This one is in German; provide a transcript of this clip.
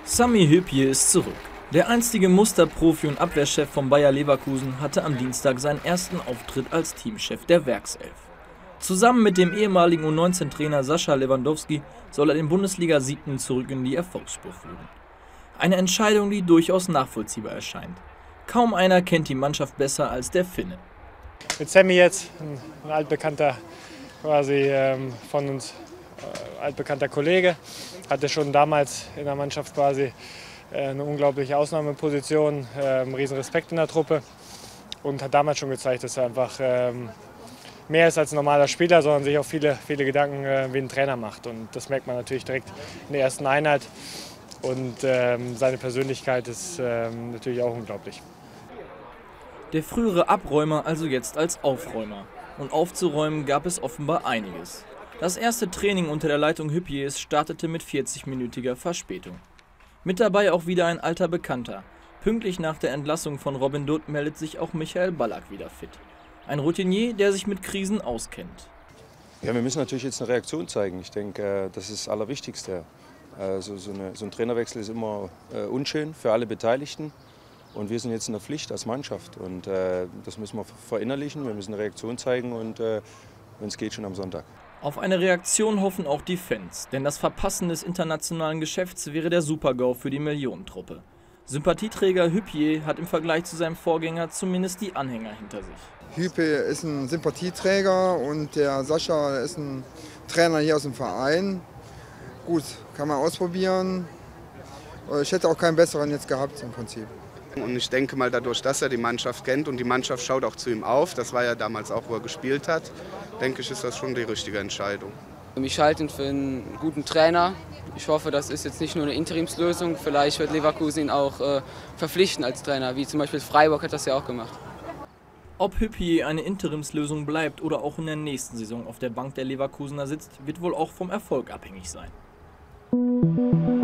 Sami Hyypiä ist zurück. Der einstige Musterprofi und Abwehrchef von Bayer Leverkusen hatte am Dienstag seinen ersten Auftritt als Teamchef der Werkself. Zusammen mit dem ehemaligen U19-Trainer Sascha Lewandowski soll er den Bundesliga-7. zurück in die Erfolgsspur führen. Eine Entscheidung, die durchaus nachvollziehbar erscheint. Kaum einer kennt die Mannschaft besser als der Finne. Mit Sami jetzt, ein altbekannter quasi von uns, altbekannter Kollege, hatte schon damals in der Mannschaft quasi eine unglaubliche Ausnahmeposition, einen riesen Respekt in der Truppe und hat damals schon gezeigt, dass er einfach mehr ist als ein normaler Spieler, sondern sich auch viele Gedanken wie ein Trainer macht. Und das merkt man natürlich direkt in der ersten Einheit. Und seine Persönlichkeit ist natürlich auch unglaublich. Der frühere Abräumer also jetzt als Aufräumer. Und aufzuräumen gab es offenbar einiges. Das erste Training unter der Leitung Hyypiäs startete mit 40-minütiger Verspätung. Mit dabei auch wieder ein alter Bekannter. Pünktlich nach der Entlassung von Robin Dutt meldet sich auch Michael Ballack wieder fit. Ein Routinier, der sich mit Krisen auskennt. Ja, wir müssen natürlich jetzt eine Reaktion zeigen. Ich denke, das ist das Allerwichtigste. So ein Trainerwechsel ist immer unschön für alle Beteiligten. Und wir sind jetzt in der Pflicht als Mannschaft. Und das müssen wir verinnerlichen. Wir müssen eine Reaktion zeigen und wenn es geht, schon am Sonntag. Auf eine Reaktion hoffen auch die Fans, denn das Verpassen des internationalen Geschäfts wäre der Super-GAU für die Millionentruppe. Sympathieträger Hyypiä hat im Vergleich zu seinem Vorgänger zumindest die Anhänger hinter sich. Hyypiä ist ein Sympathieträger und der Sascha ist ein Trainer hier aus dem Verein. Gut, kann man ausprobieren. Ich hätte auch keinen besseren jetzt gehabt im Prinzip. Und ich denke mal, dadurch, dass er die Mannschaft kennt und die Mannschaft schaut auch zu ihm auf, das war ja damals auch, wo er gespielt hat, denke ich, ist das schon die richtige Entscheidung. Ich halte ihn für einen guten Trainer. Ich hoffe, das ist jetzt nicht nur eine Interimslösung. Vielleicht wird Leverkusen ihn auch verpflichten als Trainer, wie zum Beispiel Freiburg hat das ja auch gemacht. Ob Hyypiä eine Interimslösung bleibt oder auch in der nächsten Saison auf der Bank der Leverkusener sitzt, wird wohl auch vom Erfolg abhängig sein.